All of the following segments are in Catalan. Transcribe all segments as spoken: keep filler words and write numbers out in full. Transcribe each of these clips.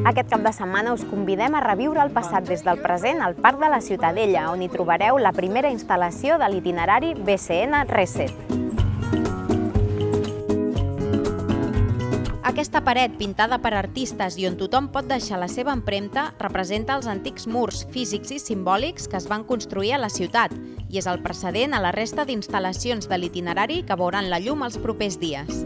Aquest cap de setmana us convidem a reviure el passat des del present al Parc de la Ciutadella, on hi trobareu la primera instal·lació de l'itinerari B C N Reset. Aquesta paret, pintada per artistes i on tothom pot deixar la seva empremta, representa els antics murs físics i simbòlics que es van construir a la ciutat i és el precedent a la resta d'instal·lacions de l'itinerari que veuran la llum els propers dies.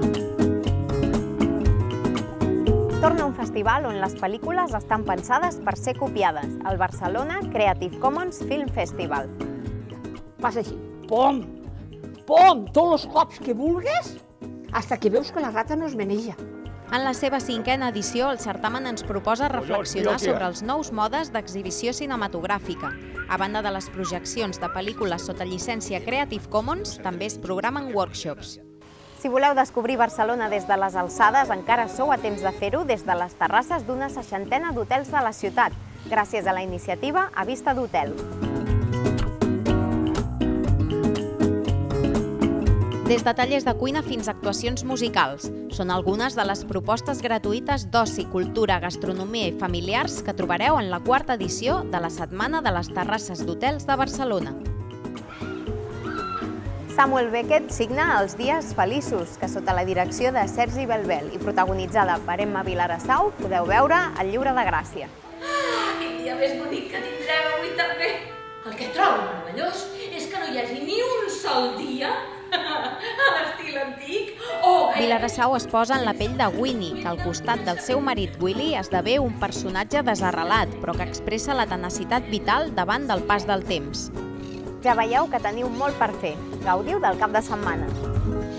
Torna un festival on les pel·lícules estan pensades per ser copiades, el Barcelona Creative Commons Film Festival. Vas així, pom, pom, tots els cops que vulguis, hasta que veus que la rata no es meneja. En la seva cinquena edició, el certamen ens proposa reflexionar sobre els nous modes d'exhibició cinematogràfica. A banda de les projeccions de pel·lícules sota llicència Creative Commons, també es programen workshops. Si voleu descobrir Barcelona des de les alçades, encara sou a temps de fer-ho des de les terrasses d'una seixantena d'hotels de la ciutat, gràcies a la iniciativa A Vista d'Hotel. Des de tallers de cuina fins a actuacions musicals. Són algunes de les propostes gratuïtes d'oci, cultura, gastronomia i familiars que trobareu en la quarta edició de la Setmana de les Terrasses d'Hotels de Barcelona. Samuel Beckett signa Els dies feliços, que sota la direcció de Sergi Belbel i protagonitzada per Emma Vilarassau podeu veure el Llibre de Gràcia. Ah, quin dia més bonic que tindrem avui també! El que trobo meravellós és que no hi hagi ni un sol dia a l'estil antic o... Vilarassau es posa en la pell de Winnie, que al costat del seu marit Willy esdevé un personatge desarrelat, però que expressa la tenacitat vital davant del pas del temps. Ja veieu que teniu molt per fer. Gaudiu del cap de setmana.